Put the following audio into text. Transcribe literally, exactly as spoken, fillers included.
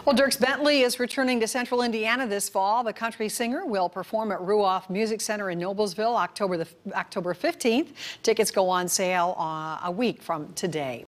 Well, Dierks Bentley is returning to Central Indiana this fall. The country singer will perform at Ruoff Music Center in Noblesville October the October fifteenth. Tickets go on sale uh, a week from today.